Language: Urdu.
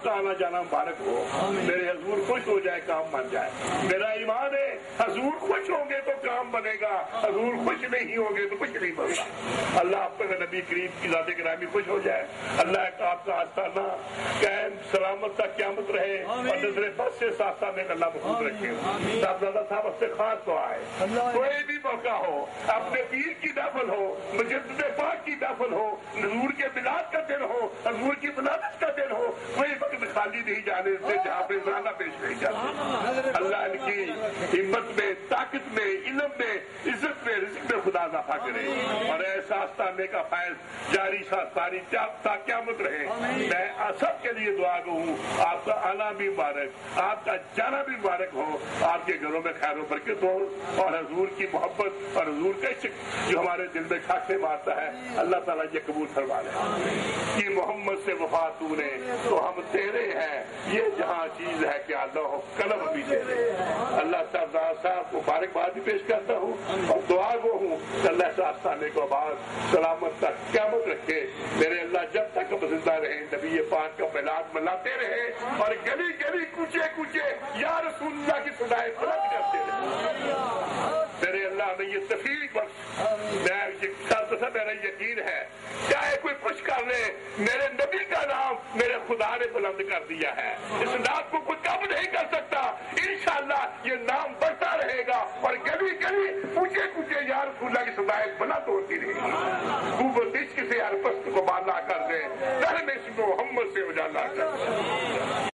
آپ کا آنا جانا مبارک ہو، میرے حضور خوش ہو جائے کام بن جائے۔ میرا ایمان ہے حضور خوش ہوں گے تو کام بنے گا، حضور خوش نہیں ہوں گے تو کچھ نہیں بنے گا۔ اللہ آپ کا نبی کریم کی ذات گرامی خوش ہو جائے، اللہ آپ کا آستانہ قائم سلامت تک قیامت رہے اور نظر بس سے ساتھ میں اللہ محفوظ رکھے۔ صاحبزادہ صاحب اس سے خاص دعا ہے، کوئی بھی موقع ہو، اپنے پیر کی دفن ہو، مجدد پاک کی دفن ہو، حضور کے میلاد کا دن ہو، حضور کی ولادت کا دن ہو، کوئی وقت خالی نہیں جانے سے جہاں پہ زیادہ پیش نہیں جاتے۔ اللہ ان کی ہمت میں، طاقت میں، علم میں، عزت میں، رزق میں خدا اضافہ کرے اور ایسا آستانے کا فیض جاری ساری تا قیامت رہے۔ میں سب کے لیے دعا گو ہوں، آپ کا آنا بھی مبارک، آپ کا جانا بھی مبارک ہو، آپ کے گھروں میں خیر و برکت ہو اور حضور کی محبت اور حضور کا عشق جو ہمارے دل میں کھاکے مارتا ہے اللہ تعالیٰ یہ قبول فرما لے۔ کہ محمد سے وفا تو نے تو ہم تیرے ہیں، یہ جہاں چیز ہے کہ اللہ قلم بھی تیرے۔ اللہ صاحب کو مبارکباد بھی پیش کرتا ہوں اور دعا گو ہوں کہ اللہ سے آستانے کو بعد سلامت تک قیامت رکھے۔ میرے اللہ جب تک ہم زندہ رہے نبی پاک کا میلاد مناتے رہے اور گلی گلی کوچے کوچے یا رسول اللہ کی صدائیں بلند کرتے رہے۔ میرے اللہ ہمیں یہ توفیق بخش۔ میرا یقین ہے چاہے کوئی کچھ کر لے، میرے نبی کا نام میرے خدا نے بلند کر دیا ہے، اس نام کو کوئی کم نہیں کر سکتا۔ انشاءاللہ یہ نام بڑھتا رہے گا اور گلی گلی کوچے کوچے یا رسول اللہ کی صدائیں بلند ہوتی رہے گی۔ خوب عشق سے ہر پست کو بالا کر دے، در میں محمد سے اجالا کر دے۔